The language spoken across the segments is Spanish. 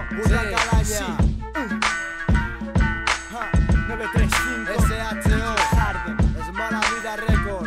puta calaña. Sí. 935 SHO Es Mala Vida Records.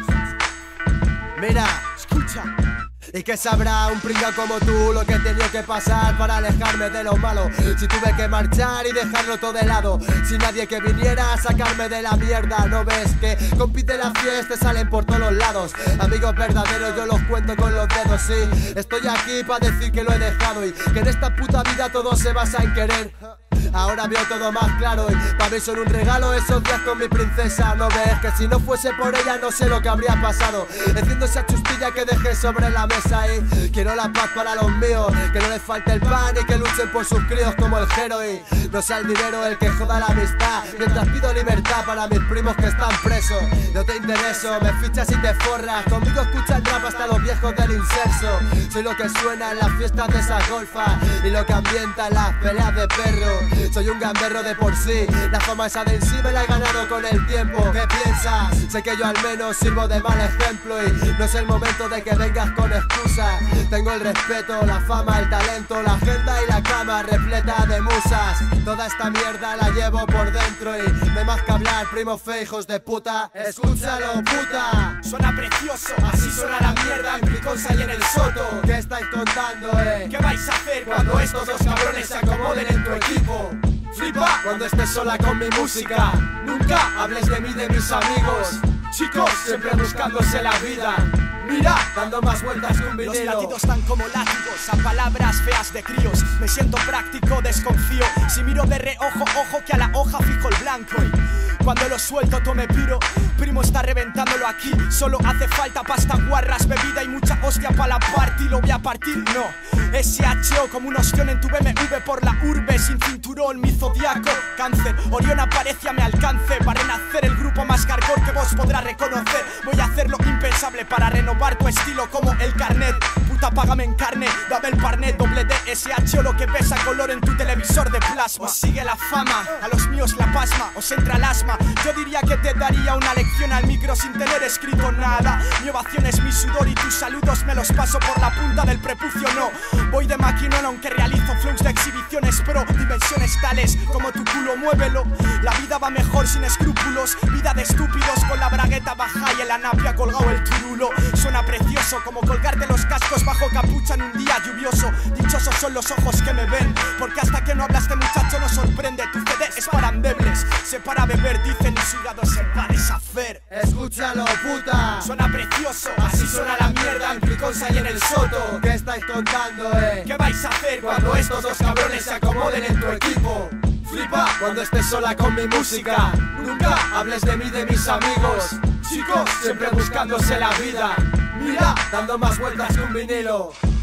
Mira, Escucha. ¿y qué sabrá un pringao como tú lo que he tenido que pasar para alejarme de lo malo? Si tuve que marchar y dejarlo todo de lado, sin nadie que viniera a sacarme de la mierda. ¿No ves que compite la fiesta y salen por todos los lados? Amigos verdaderos yo los cuento con los dedos, sí. Estoy aquí para decir que lo he dejado y que en esta puta vida todo se basa en querer. Ahora veo todo más claro y para mí son un regalo esos días con mi princesa. ¿No ves que si no fuese por ella no sé lo que habría pasado? Enciendo esa chustilla que dejé sobre la mesa y quiero la paz para los míos, que no les falte el pan y que luchen por sus críos como el Jero. Y no sea el dinero el que joda la amistad, mientras pido libertad para mis primos que están presos. No te intereso, me fichas y te forras, conmigo escuchan rap hasta los viejos del inserso. Soy lo que suena en las fiestas de esas golfas y lo que ambienta en las peleas de perro. Soy un gamberro de por sí, la fama esa de en sí me la he ganado con el tiempo. ¿Qué piensas? Sé que yo al menos sirvo de mal ejemplo y no es el momento de que vengas con excusas. Tengo el respeto, la fama, el talento, la agenda y la cama repleta de musas. Toda esta mierda la llevo por dentro y no hay más que hablar, primo fe, hijos de puta. Escúchalo, puta. Suena precioso, así suena la mierda en Piconza y en el Soto. ¿Qué estáis contando, ¿Qué vais a hacer cuando estos dos cabrones se acomoden en tu equipo? Flipa cuando estés sola con mi música. Nunca hables de mí, de mis amigos. Chicos, siempre buscándose la vida. Mira, dando más vueltas que un Los vinilo. latidos están como látigos a palabras feas de críos. Me siento práctico, desconfío. Si miro de reojo, ojo que a la hoja fijo el blanco. Y cuando lo suelto todo me piro. Primo está reventándolo aquí. Solo hace falta pasta, guarras, bebida y mucha hostia para la party. ¿Lo voy a partir? No. SHO como un ostión en tu BMW por la urbe. Sin cinturón, mi zodiaco, cáncer. Orión aparece a mi alcance. Para renacer el grupo más hardcore que vos podrás reconocer. Voy a hacer lo impensable para renovar tu estilo como el carnet. Puta, págame en carne, dame el parnet. Doble D, SHO, lo que ves a color en tu televisor de plasma. Os sigue la fama, a los míos la pasma. Os entra el asma. Yo diría que te daría una lección al micro sin tener escrito nada. Mi ovación es mi sudor y tus saludos me los paso por la punta del prepucio. No, voy de maquinón aunque realizo flows de exhibiciones pro. Dimensiones tales como tu culo, muévelo. La vida va mejor sin escrúpulos. Vida de estúpidos con la bragueta baja y en la napia colgado el turulo. Suena precioso como colgarte los cascos bajo capucha en un día lluvioso. Dichosos son los ojos que me ven, porque hasta que no hablas de muchacho no sorprende. Tu CD es para endebles, se para beber, dicen y su hígado se va a deshacer. Escúchalo, puta. Suena precioso, así suena la mierda en Piconza y en el Soto. ¿Qué estáis contando, ¿Qué vais a hacer cuando estos dos cabrones se acomoden en tu equipo? Flipa cuando estés sola con mi música. Nunca hables de mí, de mis amigos. Chicos, siempre buscándose la vida. Mira, dando más vueltas que un vinilo.